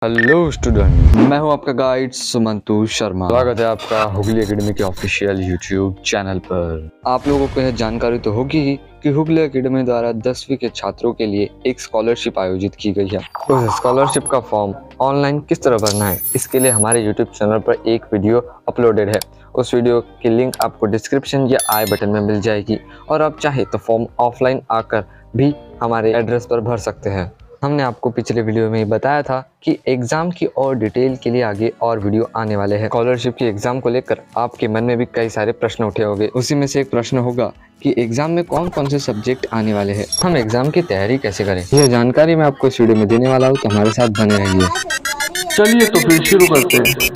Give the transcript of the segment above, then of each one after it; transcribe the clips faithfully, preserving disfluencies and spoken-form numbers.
Hello student, मैं हूं आपका गाइड सुमंतु शर्मा। स्वागत है आपका हुगली एकेडमी के ऑफिशियल यूट्यूब चैनल पर। आप लोगों को यह जानकारी तो होगी ही कि हुगली एकेडमी द्वारा दसवीं के छात्रों के लिए एक स्कॉलरशिप आयोजित की गई है। उस स्कॉलरशिप का फॉर्म ऑनलाइन किस तरह भरना है, इसके लिए हमारे यूट्यूब चैनल पर एक वीडियो अपलोडेड है। उस वीडियो की लिंक आपको डिस्क्रिप्शन या आई बटन में मिल जाएगी और आप चाहे तो फॉर्म ऑफलाइन आकर भी हमारे एड्रेस पर भर सकते हैं। हमने आपको पिछले वीडियो में ही बताया था कि एग्जाम की और डिटेल के लिए आगे और वीडियो आने वाले हैं। स्कॉलरशिप की एग्जाम को लेकर आपके मन में भी कई सारे प्रश्न उठे होंगे। उसी में से एक प्रश्न होगा कि एग्जाम में कौन कौन से सब्जेक्ट आने वाले हैं, हम एग्जाम की तैयारी कैसे करें। यह जानकारी मैं आपको इस वीडियो में देने वाला हूँ, तो हमारे साथ बने रहिए। चलिए तो फिर शुरू करते हैं।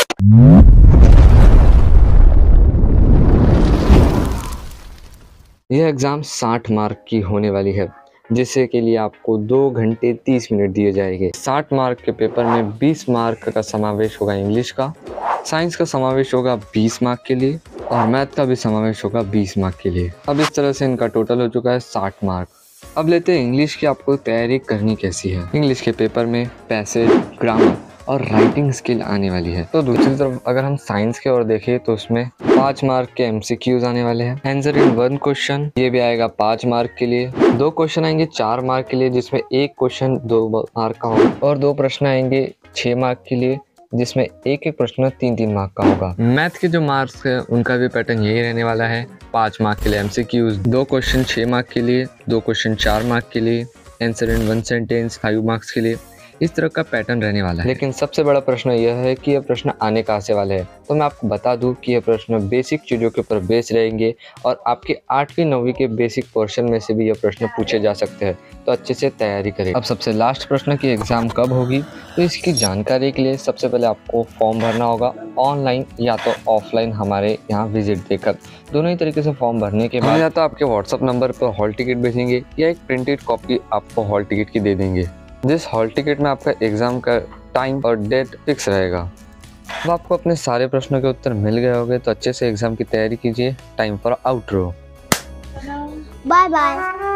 यह एग्जाम साठ मार्क की होने वाली है, जिससे के लिए आपको दो घंटे तीस मिनट दिए जाएंगे। साठ मार्क के पेपर में बीस मार्क का समावेश होगा इंग्लिश का, साइंस का समावेश होगा बीस मार्क के लिए और मैथ का भी समावेश होगा बीस मार्क के लिए। अब इस तरह से इनका टोटल हो चुका है साठ मार्क। अब लेते हैं इंग्लिश की आपको तैयारी करनी कैसी है। इंग्लिश के पेपर में पैसेज, ग्रामर और राइटिंग स्किल आने वाली है। तो दूसरी तरफ अगर हम साइंस की ओर देखें तो उसमें पाँच मार्क के एमसीक्यूज आने वाले हैं। आंसर इन वन क्वेश्चन, ये भी आएगा पाँच मार्क के लिए। दो क्वेश्चन आएंगे चार मार्क के लिए, जिसमें एक क्वेश्चन दो मार्क का होगा और दो प्रश्न आएंगे छः मार्क के लिए, जिसमें एक एक प्रश्न तीन तीन मार्क का होगा। मैथ के जो मार्क्स है उनका भी पैटर्न यही रहने वाला है। पाँच मार्क के लिए एमसीक्यूज, दो क्वेश्चन छः मार्क के लिए, दो क्वेश्चन चार मार्क के लिए, answer in one sentence five marks के लिए। इस तरह का पैटर्न रहने वाला है। लेकिन सबसे बड़ा प्रश्न यह है कि यह प्रश्न आने कहाँ से वाले हैं। तो मैं आपको बता दूं कि यह प्रश्न बेसिक चीज़ों के ऊपर बेस रहेंगे और आपके आठवीं नौवीं के बेसिक पोर्शन में से भी यह प्रश्न पूछे जा सकते हैं, तो अच्छे से तैयारी करें। अब सबसे लास्ट प्रश्न की एग्ज़ाम कब होगी, तो इसकी जानकारी के लिए सबसे पहले आपको फॉर्म भरना होगा ऑनलाइन या तो ऑफलाइन हमारे यहाँ विजिट देकर। दोनों ही तरीके से फॉर्म भरने के बाद या तो आपके व्हाट्सअप नंबर पर हॉल टिकट भेजेंगे या एक प्रिंटेड कॉपी आपको हॉल टिकट की दे देंगे, जिस हॉल टिकट में आपका एग्जाम का टाइम और डेट फिक्स रहेगा। अब आपको अपने सारे प्रश्नों के उत्तर मिल गए होंगे, तो अच्छे से एग्जाम की तैयारी कीजिए। Time for outro. Bye bye.